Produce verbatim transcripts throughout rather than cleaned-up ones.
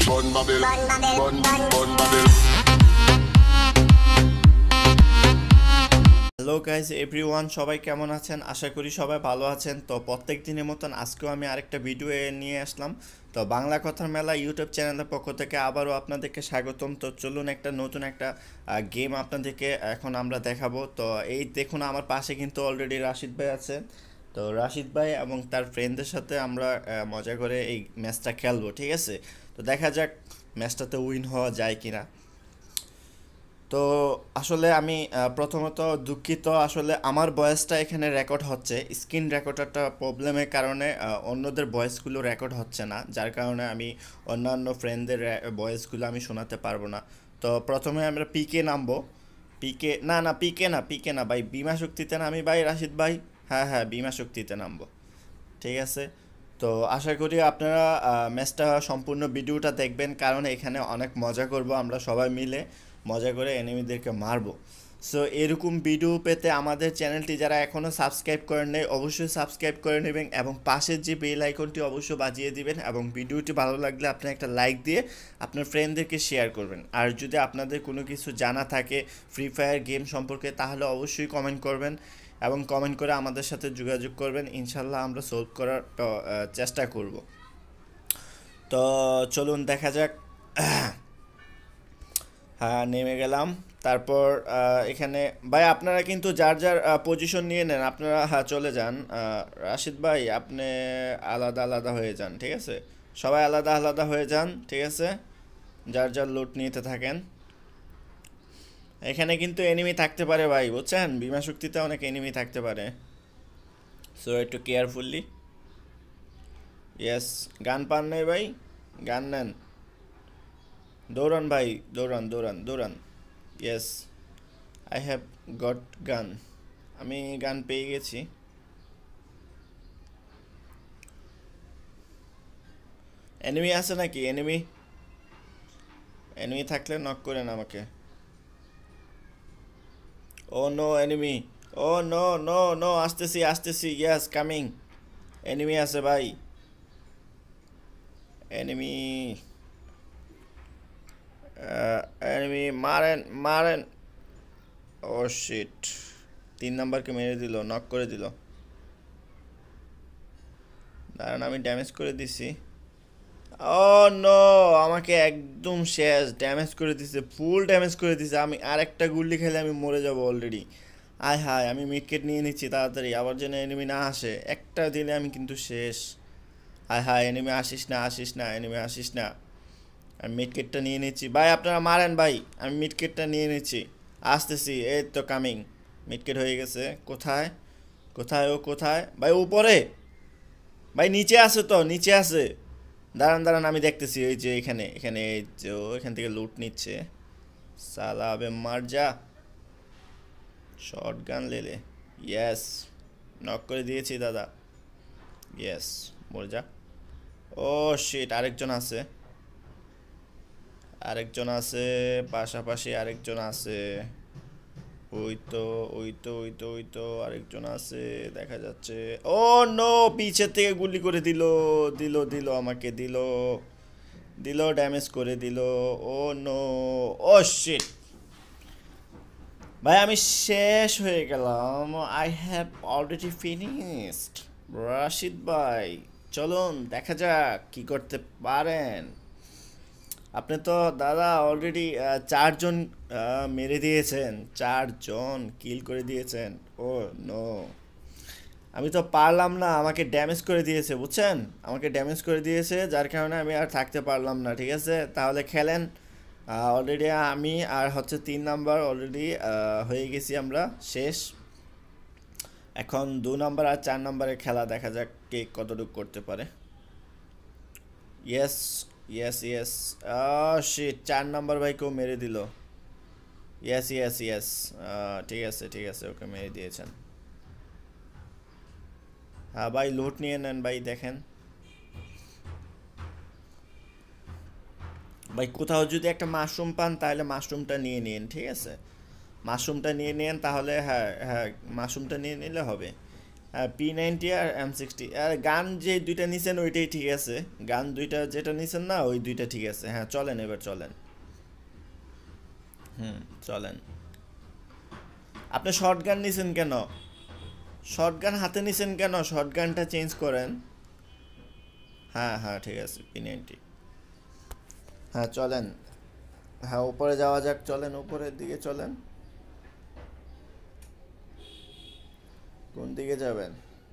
Bun Babel, Bun Bun Babel. Hello guys everyone, সবাই কেমন আছেন? আশা করি সবাই ভালো আছেন। তো প্রত্যেক দিনের মতন আজকেও আমি আরেকটা ভিডিও নিয়ে আসলাম। তো বাংলা কথার মেলা ইউটিউব চ্যানেলের পক্ষ থেকে আবারও আপনাদেরকে স্বাগতম। তো চলুন একটা নতুন একটা গেম আপনাদেরকে এখন আমরা দেখাবো। তো এই দেখুন, আমার পাশে কিন্তু অলরেডি রাশিদ ভাই আছে। তো রাশিদ ভাই এবং তার ফ্রেন্ডদের সাথে আমরা আহ, মজা করে এই ম্যাচটা খেলবো, ঠিক আছে? তো দেখা যাক ম্যাচটাতে উইন হওয়া যায় কিনা। তো আসলে আমি আহ, প্রথমত দুঃখিত, আসলে আমার ভয়েসটা এখানে রেকর্ড হচ্ছে, স্ক্রিন রেকর্ডারটা প্রবলেমের কারণে আহ, অন্যদের ভয়েসগুলো রেকর্ড হচ্ছে না, যার কারণে আমি অন্যান্য ফ্রেন্ডদের ভয়েসগুলো আমি শোনাতে পারবো না। তো প্রথমে আমরা পিকে নামবো। পিকে না না পিকে না পিকে না ভাই, বিমা শক্তিতে নামি ভাই রাশিদ ভাই। হ্যাঁ হ্যাঁ, বিমা শক্তিতে নামবো, ঠিক আছে। তো আশা করি আপনারা ম্যাচটা সম্পূর্ণ ভিডিওটা দেখবেন, কারণ এখানে অনেক মজা করব আমরা সবাই মিলে, মজা করে এনিমিদেরকে মারবো। সো এরকম ভিডিও পেতে আমাদের চ্যানেলটি যারা এখনও সাবস্ক্রাইব করেন নাই অবশ্যই সাবস্ক্রাইব করে নেবেন এবং পাশের যে বেল আইকনটি অবশ্যই বাজিয়ে দিবেন, এবং ভিডিওটি ভালো লাগলে আপনি একটা লাইক দিয়ে আপনার ফ্রেন্ডদেরকে শেয়ার করবেন। আর যদি আপনাদের কোনো কিছু জানা থাকে ফ্রি ফায়ার গেম সম্পর্কে তাহলে অবশ্যই কমেন্ট করবেন, এবং কমেন্ট করে আমাদের সাথে যোগাযোগ করবেন, ইনশাল্লাহ আমরা সলভ করার আহ, চেষ্টা করব। তো চলুন দেখা যাক। হ্যাঁ, নেমে গেলাম। তারপর আহ, এখানে ভাই আপনারা কিন্তু যার যার পজিশন নিয়ে নেন, আপনারা হ্যাঁ চলে যান। আহ, রাশিদ ভাই আপনি আলাদা আলাদা হয়ে যান, ঠিক আছে? সবাই আলাদা আলাদা হয়ে যান, ঠিক আছে? যার যার লুট নিতে থাকেন। এখানে কিন্তু এনিমি থাকতে পারে ভাই, বুঝছেন? বিমা শক্তিতে অনেক এনিমি থাকতে পারে, সো একটু কেয়ারফুললি। ইয়েস, গান পান নাই ভাই? গান নেন, দৌড়ান ভাই, দৌড়ান দৌড়ান দৌড়ান। Yes, I have got gun. আমি গান পেয়ে গেছি। এনিমি আছে নাকি? এনিমি এনিমি থাকলে নক করেন আমাকে। Oh no enemy, oh no no no, আসতেছি আসতেছি, ইয়েস কামিং। এনিমি আছে ভাই, এনিমি এনিমি, মারেন মারেন। ও শিট, তিন নাম্বারকে মেরে দিল, নক করে দিল। দাঁড়ান, আমি ড্যামেজ করে দিছি। ও নো, আমাকে একদম শেষ ড্যামেজ করে দিছে, ফুল ড্যামেজ করে দিছে। আমি আর একটা গুল্লি খেলে আমি মরে যাব অলরেডি। আয় হায়, আমি মিডকেট নিয়ে নিচ্ছি তাড়াতাড়ি, আবার যেন এনিমি না আসে, একটা দিলে আমি কিন্তু শেষ। আয় হায়, এনিমি আসিস না আসিস না, এনিমি আসিস না। আমি মিডকেটটা নিয়ে নিচ্ছি ভাই, আপনারা মারেন ভাই, আমি মিডকেটটা নিয়ে নিচ্ছি, আসতেছি, এই তো কামিং। মিডকেট হয়ে গেছে। কোথায় কোথায় ও কোথায় ভাই? উপরে ভাই, নিচে আছে তো, নিচে আছে। দাঁড়ান দাঁড়ান, আমি দেখতেছি, ওই যে এখানে এখানে এই যে ও এখান থেকে লুট নিচ্ছে। সালা আবে মার যা, শর্ট গান লেলে। ইয়েস, নক করে দিয়েছি দাদা। ইয়েস, মর যা। ও শিট, আরেকজন আছে, আরেকজন আছে, পাশাপাশি আরেকজন আছে। ওই তো ওই তো ওই তো ওই তো আরেকজন আছে, দেখা যাচ্ছে। ও নো, পিছের থেকে গুলি করে দিল, দিল দিল আমাকে দিল, দিল ড্যামেজ করে দিল। ও নো, ও শিট, ভাই আমি শেষ হয়ে গেলাম। I have already finished. Rashid ভাই চলুন দেখা যাক কি করতে পারেন। আপনি তো দাদা অলরেডি চারজন আহ, মেরে দিয়েছেন, চারজন কিল করে দিয়েছেন। ও নো, আমি তো পারলাম না, আমাকে ড্যামেজ করে দিয়েছে, বুঝছেন? আমাকে ড্যামেজ করে দিয়েছে, যার কারণে আমি আর থাকতে পারলাম না, ঠিক আছে? তাহলে খেলেন। অলরেডি আমি আর হচ্ছে তিন নাম্বার অলরেডি হয়ে গেছি আমরা, শেষ। এখন দু নাম্বার আর চার নাম্বারের খেলা, দেখা যাক কে কতটুকু করতে পারে। ইয়েস ইয়েস ইয়েস, শিট, চার নাম্বার ভাইকেও মেরে দিল। ইয়েস ইয়েস ইয়েস, ঠিক আছে ঠিক আছে, ওকে মেরে দিয়েছেন। হ্যাঁ ভাই, লুট নিয়ে নেন ভাই, দেখেন ভাই, কোথাও যদি একটা মাশরুম পান তাহলে মাশরুমটা নিয়ে নিন, ঠিক আছে? মাশরুমটা নিয়ে নিন তাহলে, হ্যাঁ হ্যাঁ, মাশরুমটা নিয়ে নিলে হবে। পি নাইনটি আর এম সিক্সটি, আর গান যে দুইটা নিছেন ওইটাই ঠিক আছে, গান দুইটা যেটা নিছেন না ওই দুইটা ঠিক আছে। হ্যাঁ চলেন, এবার চলেন। হুম চলেন। আপনি শর্ট গান নিছেন কেন? শর্ট গান হাতে নিছেন কেন? শর্ট গানটা চেঞ্জ করেন। হ্যাঁ হ্যাঁ ঠিক আছে, পি নাইনটি। হ্যাঁ চলেন। হ্যাঁ উপরে যাওয়া যাক, চলেন উপরের দিকে চলেন। কোন দিকে যাবেন?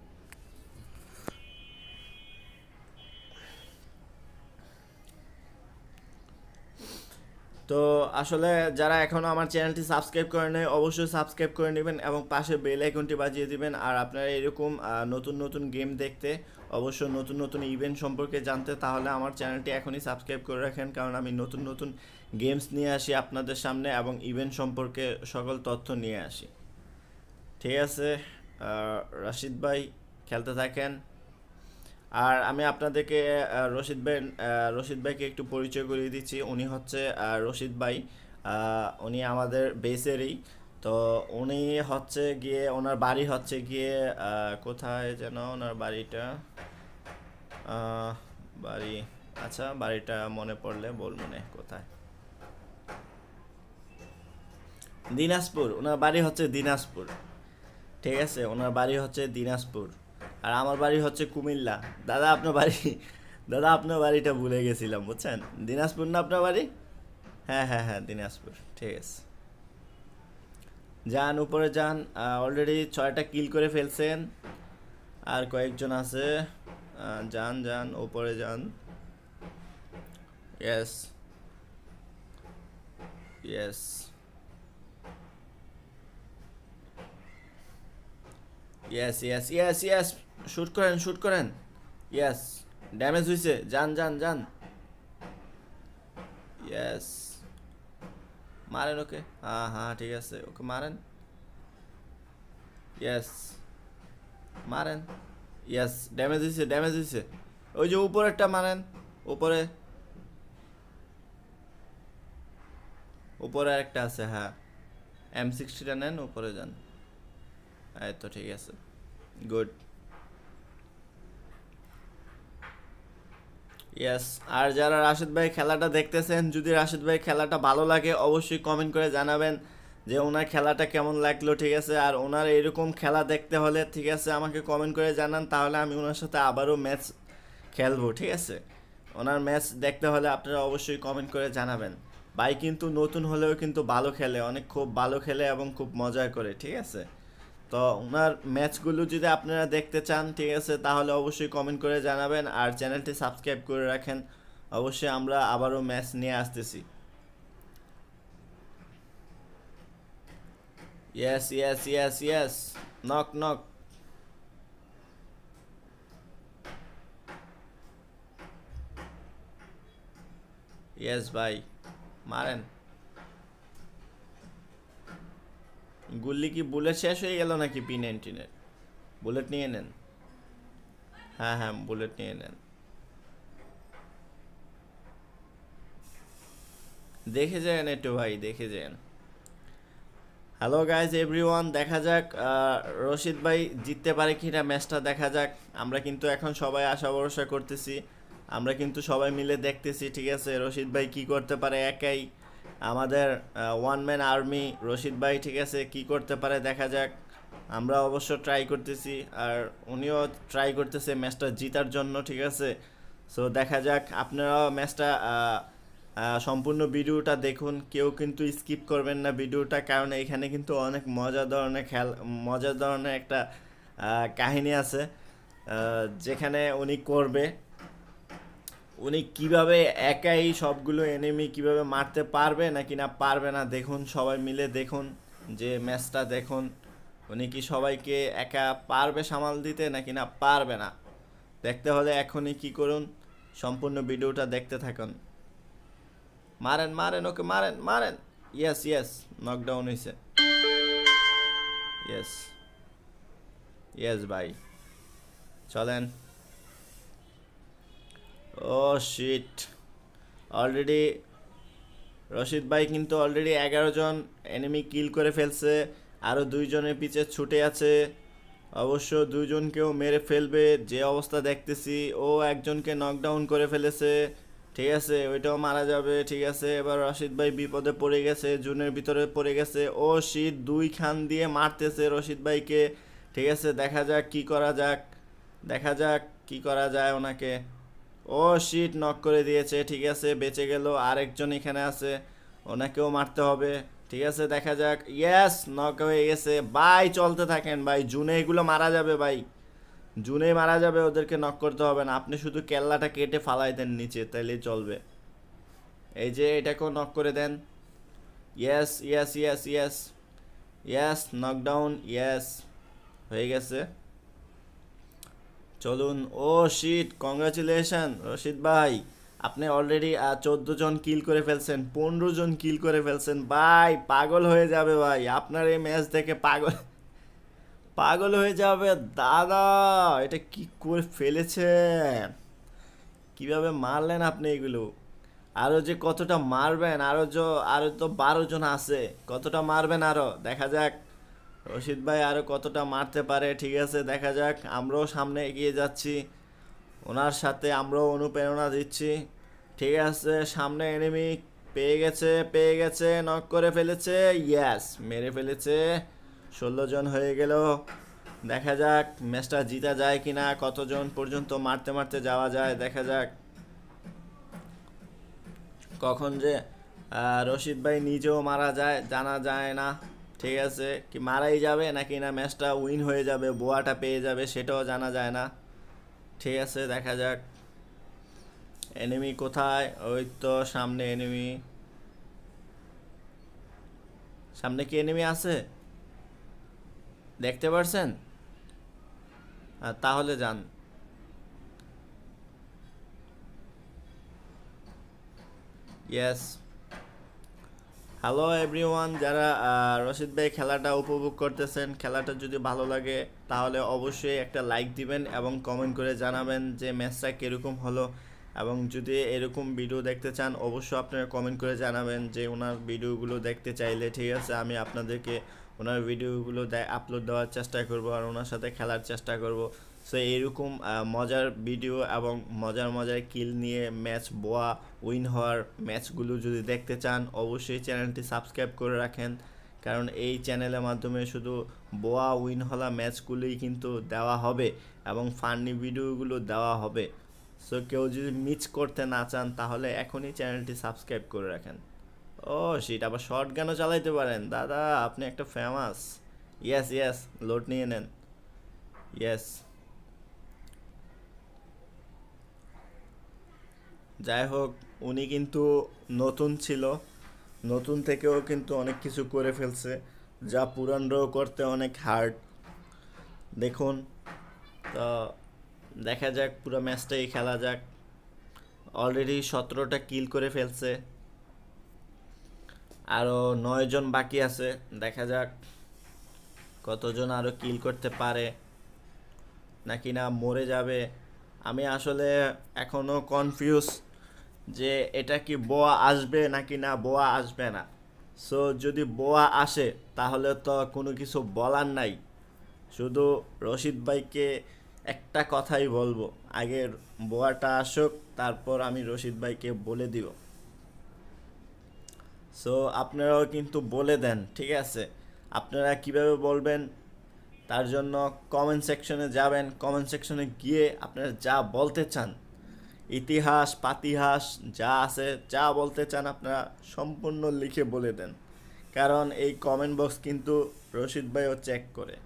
তো আসলে যারা এখনও আমার চ্যানেলটি সাবস্ক্রাইব করে নেয় অবশ্যই সাবস্ক্রাইব করে নেবেন এবং পাশে বেল আইকনটি বাজিয়ে দিবেন। আর আপনারা এরকম আহ, নতুন নতুন গেম দেখতে, অবশ্যই নতুন নতুন ইভেন্ট সম্পর্কে জানতে, তাহলে আমার চ্যানেলটি এখনই সাবস্ক্রাইব করে রাখেন, কারণ আমি নতুন নতুন গেমস নিয়ে আসি আপনাদের সামনে এবং ইভেন্ট সম্পর্কে সকল তথ্য নিয়ে আসি। ঠিক আছে, আহ, রাশিদ ভাই খেলতে থাকেন। আর আমি আপনাদেরকে আহ, রশিদ ভাই আহ, রশিদ ভাইকে একটু পরিচয় করিয়ে দিচ্ছি। উনি হচ্ছে আহ, রশিদ ভাই। আহ, উনি আমাদের বেসেরই। তো উনি হচ্ছে গিয়ে, ওনার বাড়ি হচ্ছে গিয়ে আহ, কোথায় যেন ওনার বাড়িটা, আহ, বাড়ি, আচ্ছা বাড়িটা মনে পড়লে বলবো না কোথায়। দিনাজপুর, ওনার বাড়ি হচ্ছে দিনাজপুর। ঠিক আছে, ওনার বাড়ি হচ্ছে দিনাজপুর আর আমার বাড়ি হচ্ছে কুমিল্লা। দাদা আপনার বাড়ি, দাদা আপনার বাড়িটা ভুলে গেছিলাম বুঝছেন। দিনাজপুর না আপনার বাড়ি? হ্যাঁ হ্যাঁ হ্যাঁ দিনাজপুর, ঠিক আছে। যান উপরে যান, অলরেডি ছয়টা কিল করে ফেলছেন, আর কয়েকজন আছে। আহ, যান যান উপরে যান। Yes yes yes yes yes yes, shoot করেন শুট করেন। ইয়েস, ড্যামেজ হয়েছে, যান যান যান। ইয়েস, মারেন ওকে। হ্যাঁ হ্যাঁ ঠিক আছে, ওকে মারেন। ইয়েস, মারেন। ইয়েস, ড্যামেজ হয়েছে ড্যামেজ হয়েছে। ওই যে উপরেরটা মারেন, উপরে উপরে আরেকটা আছে। হ্যাঁ এম সিক্সটিটা নেন, উপরে যান। এই তো ঠিক আছে, গুড। ইয়েস, আর যারা রাশিদ ভাই খেলাটা দেখতেছেন, যদি রাশিদ ভাই খেলাটা ভালো লাগে অবশ্যই কমেন্ট করে জানাবেন যে ওনার খেলাটা কেমন লাগলো। ঠিক আছে, আর ওনার এরকম খেলা দেখতে হলে ঠিক আছে আমাকে কমেন্ট করে জানান, তাহলে আমি ওনার সাথে আবারও ম্যাচ খেলবো। ঠিক আছে, ওনার ম্যাচ দেখতে হলে আপনারা অবশ্যই কমেন্ট করে জানাবেন। ভাই কিন্তু নতুন হলেও কিন্তু ভালো খেলে, অনেক খুব ভালো খেলে এবং খুব মজা করে। ঠিক আছে, তো ওনার ম্যাচগুলো যদি আপনারা দেখতে চান ঠিক আছে, তাহলে অবশ্যই কমেন্ট করে জানাবেন আর চ্যানেলটি সাবস্ক্রাইব করে রাখেন। অবশ্যই আমরা আবারও ম্যাচ নিয়ে আসতেছি। Yes yes yes yes, knock knock. Yes ভাই, মারেন। গুল্লি কি বুলেট শেষ হয়ে গেল নাকি? পি নাইনটিনের বুলেট নিয়ে নেন। হ্যাঁ হ্যাঁ বুলেট নিয়ে নেন, দেখে যান একটু ভাই, দেখে যান। হ্যালো গাইজ এভরিওয়ান, দেখা যাক আহ, রশিদ ভাই জিততে পারে কিনা ম্যাচটা, দেখা যাক। আমরা কিন্তু এখন সবাই আশা ভরসা করতেছি, আমরা কিন্তু সবাই মিলে দেখতেছি। ঠিক আছে, রশিদ ভাই কি করতে পারে একাই, আমাদের ওয়ান ম্যান আর্মি রশিদ ভাই। ঠিক আছে, কি করতে পারে দেখা যাক। আমরা অবশ্য ট্রাই করতেছি আর উনিও ট্রাই করতেছে ম্যাচটা জিতার জন্য। ঠিক আছে, সো দেখা যাক। আপনারাও ম্যাচটা আহ, সম্পূর্ণ ভিডিওটা দেখুন, কেউ কিন্তু স্কিপ করবেন না ভিডিওটা, কারণ এখানে কিন্তু অনেক মজার ধরনের খেল, মজার ধরনের একটা আহ, কাহিনী আছে আহ, যেখানে উনি করবে, উনি কিভাবে একাই সবগুলো এনিমি কিভাবে মারতে পারবে নাকি না পারবে না, দেখুন সবাই মিলে দেখুন, যে ম্যাচটা দেখুন উনি কি সবাইকে একা পারবে সামাল দিতে নাকি না পারবে না। দেখতে হলে এখনই কি করুন, সম্পূর্ণ ভিডিওটা দেখতে থাকুন। মারেন মারেন ওকে, মারেন মারেন। ইয়েস ইয়েস, নকডাউন হয়েছে। ইয়েস ইয়েস ভাই, চলেন। ও শিট, অলরেডি রশিদ ভাই কিন্তু অলরেডি এগারো জন এনিমি কিল করে ফেলছে, আরও দুইজনের পিছে ছুটে আছে। অবশ্য দুইজনকেও মেরে ফেলবে যে অবস্থা দেখতেছি। ও একজনকে নকডাউন করে ফেলেছে, ঠিক আছে, ওইটাও মারা যাবে। ঠিক আছে, এবার রশিদ ভাই বিপদে পড়ে গেছে, জুনের ভিতরে পড়ে গেছে। ও শীত দুই খান দিয়ে মারতেছে রশিদ ভাইকে। ঠিক আছে, দেখা যাক কি করা যাক, দেখা যাক কি করা যায় ওনাকে। ও শীত নক করে দিয়েছে, ঠিক আছে, বেঁচে গেল। আরেকজন এখানে আছে, ওনাকেও মারতে হবে। ঠিক আছে, দেখা যাক। ইয়েস, নক হয়ে গেছে ভাই। চলতে থাকেন ভাই, জুনে এগুলো মারা যাবে ভাই, জুনে মারা যাবে, ওদেরকে নক করতে হবে না। আপনি শুধু কেল্লাটা কেটে ফালাই দেন নিচে, তাইলেই চলবে। এই যে এটাকেও নক করে দেন। Yes yes yes yes yes, knockdown, yes, হয়ে গেছে। চলুন। ও শিট, কংগ্রাচুলেশন রশিদ ভাই, আপনি অলরেডি চোদ্দো জন কিল করে ফেলছেন, পনেরো জন কিল করে ফেলছেন ভাই। পাগল হয়ে যাবে ভাই, আপনার এই ম্যাচ দেখে পাগল পাগল হয়ে যাবে দাদা। এটা কি করে ফেলেছেন, কিভাবে মারলেন আপনি এগুলো? আরো যে কতটা মারবেন, আরো যে আরো তো বারো জন আছে, কতটা মারবেন আরো, দেখা যাক রশিদ ভাই আরো কতটা মারতে পারে। ঠিক আছে, দেখা যাক। আমরাও সামনে এগিয়ে যাচ্ছি, ওনার সাথে আমরাও অনুপ্রেরণা দিচ্ছি। ঠিক আছে, সামনে এনিমি পেয়ে গেছে, পেয়ে গেছে, নক করে ফেলেছে, ইয়েস, মেরে ফেলেছে। ষোলো জন হয়ে গেল। দেখা যাক ম্যাচটা জিতা যায় কিনা, কতজন পর্যন্ত মারতে মারতে যাওয়া যায়, দেখা যাক। কখন যে আহ, রশিদ ভাই নিজেও মারা যায় জানা যায় না। ঠিক আছে, কি মারাই যাবে নাকি না ম্যাচটা উইন হয়ে যাবে, বোয়াটা পেয়ে যাবে, সেটাও জানা যায় না। ঠিক আছে, দেখা যাক। এনিমি কোথায়? ওই তো সামনে এনিমি, সামনে কি এনিমি আছে দেখতে পারছেন? আহ, তাহলে যান। ইয়েস, হ্যালো এভরিওয়ান, যারা আহ, রশিদ ভাই খেলাটা উপভোগ করতেছেন, খেলাটা যদি ভালো লাগে তাহলে অবশ্যই একটা লাইক দিবেন এবং কমেন্ট করে জানাবেন যে ম্যাচটা কীরকম হলো। এবং যদি এরকম ভিডিও দেখতে চান অবশ্যই আপনারা কমেন্ট করে জানাবেন যে ওনার ভিডিওগুলো দেখতে চাইলে। ঠিক আছে, আমি আপনাদেরকে ওনার ভিডিওগুলো আপলোড দেওয়ার চেষ্টা করব আর ওনার সাথে খেলার চেষ্টা করব। সো এরকম আহ, মজার ভিডিও এবং মজার মজার কিল নিয়ে ম্যাচ বোয়া উইন হওয়ার ম্যাচগুলো যদি দেখতে চান অবশ্যই চ্যানেলটি সাবস্ক্রাইব করে রাখেন, কারণ এই চ্যানেলের মাধ্যমে শুধু বোয়া উইন হওয়া ম্যাচগুলোই কিন্তু দেওয়া হবে এবং ফানি ভিডিওগুলো দেওয়া হবে। সো কেউ যদি মিস করতে না চান তাহলে এখনই চ্যানেলটি সাবস্ক্রাইব করে রাখেন। ও শিট, আবার শর্ট গানও চালাইতে পারেন দাদা, আপনি একটা ফেমাস। ইয়েস ইয়েস, লোড নিয়ে নেন। ইয়েস, যাই হোক, উনি কিন্তু নতুন ছিল, নতুন থেকেও কিন্তু অনেক কিছু করে ফেলছে যা পুরানরাও করতে অনেক হার্ড। দেখুন, তো দেখা যাক, পুরো ম্যাচটাই খেলা যাক। অলরেডি সতেরোটা কিল করে ফেলছে, আরও নয় জন বাকি আছে, দেখা যাক কতজন আরও কিল করতে পারে নাকি না মরে যাবে। আমি আসলে এখনও কনফিউজ যে এটা কি বোয়া আসবে নাকি না বোয়া আসবে না। সো যদি বোয়া আসে তাহলে তো কোনো কিছু বলার নাই, শুধু রশিদ ভাইকে একটা কথাই বলবো, আগে বোয়াটা আসুক তারপর আমি রশিদ ভাইকে বলে দিব। সো আপনারাও কিন্তু বলে দেন, ঠিক আছে? আপনারা কিভাবে বলবেন তার জন্য কমেন্ট সেকশনে যাবেন, কমেন্ট সেকশনে গিয়ে আপনারা যা বলতে চান, ইতিহাস পাতিহাস যা আছে, যা বলতে চান আপনারা সম্পূর্ণ লিখে বলে দেন, কারণ এই কমেন্ট বক্স কিন্তু রশিদ ভাইও চেক করে।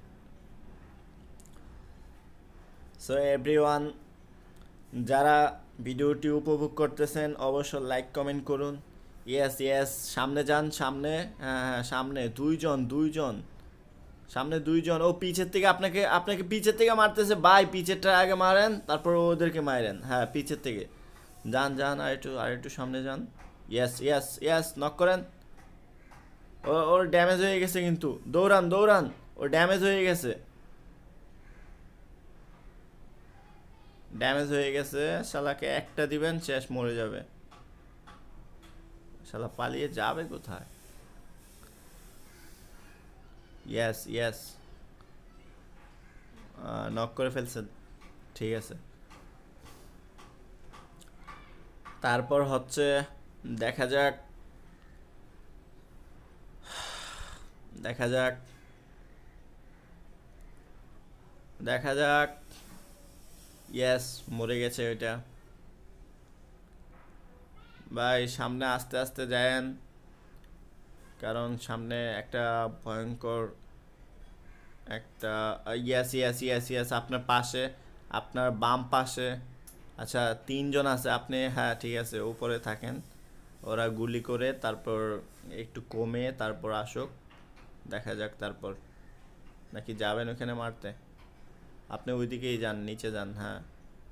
সো এভরিওয়ান, যারা ভিডিওটি উপভোগ করতেছেন অবশ্যই লাইক কমেন্ট করুন। ইয়েস ইয়েস, সামনে যান, সামনে, হ্যাঁ হ্যাঁ সামনে দুইজন, দুইজন সামনে দুইজন। ও পিছের থেকে আপনাকে আপনাকে পিছের থেকে মারতেছে ভাই, পিছেরটা আগে মারেন তারপর ওদেরকে মারেন। হ্যাঁ পিছের থেকে যান, যান, আর একটু আর একটু সামনে যান। ইয়েস ইয়েস ইয়েস, নক করেন। ও ওর ড্যামেজ হয়ে গেছে কিন্তু, দৌড়ান দৌড়ান, ওর ড্যামেজ হয়ে গেছে, ড্যামেজ হয়ে গেছে। শালাকে একটা দিবেন, শেষ, মরে যাবে। শালা পালিয়ে যাবে কোথায়? ইয়েস ইয়েস, নক করে ফেলছেন, ঠিক আছে। তারপর হচ্ছে দেখা যাক দেখা যাক দেখা যাক ইয়েস, মরে গেছে ওইটা। ভাই সামনে আস্তে আস্তে যায়েন, কারণ সামনে একটা ভয়ঙ্কর একটা ইয়েস ইয়েস ইয়েস ইয়েস আপনার পাশে, আপনার বাম পাশে। আচ্ছা তিনজন আছে, আপনি হ্যাঁ ঠিক আছে উপরে থাকেন, ওরা গুলি করে তারপর একটু কমে তারপর আসুক, দেখা যাক তারপর। নাকি যাবেন ওখানে মারতে? আপনি ওইদিকেই যান, নিচে যান, হ্যাঁ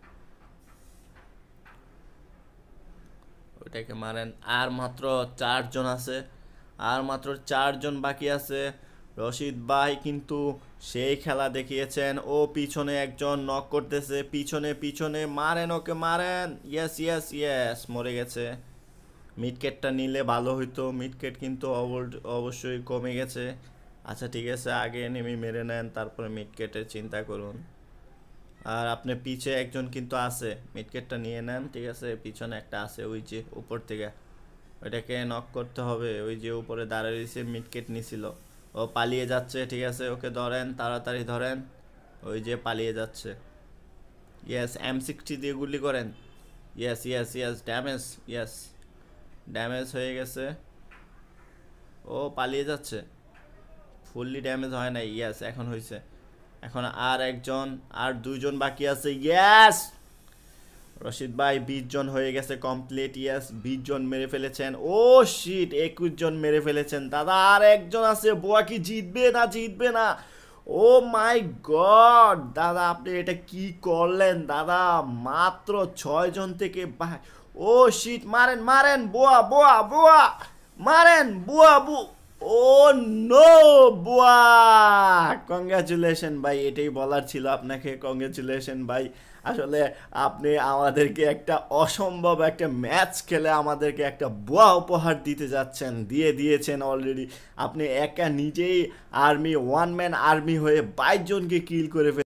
ওইটাকে মারেন। আর মাত্র চারজন আছে, আর মাত্র চারজন বাকি আছে। রশিদ ভাই কিন্তু সেই খেলা দেখিয়েছেন। ও পিছনে একজন নক করতেছে, পিছনে পিছনে মারেন ওকে, মারেন। ইয়েস ইয়েস ইয়েস, মরে গেছে। মিডকেটটা নিলে ভালো হইতো, মিডকেট কিন্তু অবশ্যই কমে গেছে। আচ্ছা ঠিক আছে, আগে নেমে মেরে নেন, তারপরে মিডকেটের চিন্তা করুন। আর আপনি পিছে একজন কিন্তু আছে, মিডকেটটা নিয়ে নেন, ঠিক আছে। পিছনে একটা আছে ওই যে উপর থেকে, ওইটাকে নক করতে হবে। ওই যে উপরে দাঁড়িয়ে রয়েছে, মিডকেট নিছিল, ও পালিয়ে যাচ্ছে, ঠিক আছে। ওকে ধরেন, তাড়াতাড়ি ধরেন, ওই যে পালিয়ে যাচ্ছে। ইয়েস, এম সিক্সটি দিয়ে গুলি করেন। Yes yes yes, damage, yes damage হয়ে গেছে। ও পালিয়ে যাচ্ছে, ফুললি ড্যামেজ হয় নাই। ইয়েস এখন হয়েছে। এখন আর একজন, আর দুইজন বাকি আছে। ইয়েস রশিদ ভাই বিশ জন হয়ে গেছে কমপ্লিট। ইয়েস বিশ জন মেরে ফেলেছেন। ও শিট, একুশ জন মেরে ফেলেছেন দাদা। আর একজন আছে, বোয়া কি জিতবে না জিতবে না? ও মাই গড দাদা, আপনি এটা কি করলেন দাদা? মাত্র ছয় জন থেকে ভাই। ও শিট, মারেন মারেন, বোয়া বোয়া বোয়া মারেন, বুয়া বু। ও নো, বুয়া। কংগ্রাচুলেশন ভাই, এটাই বলার ছিল আপনাকে। কংগ্রাচুলেশন ভাই, আসলে আপনি আমাদেরকে একটা অসম্ভব একটা ম্যাচ খেলে আমাদেরকে একটা বুয়া উপহার দিতে যাচ্ছেন, দিয়ে দিয়েছেন অলরেডি। আপনি একা নিজেই আর্মি, ওয়ান ম্যান আর্মি হয়ে বাইশ জনকে কিল করে ফেলে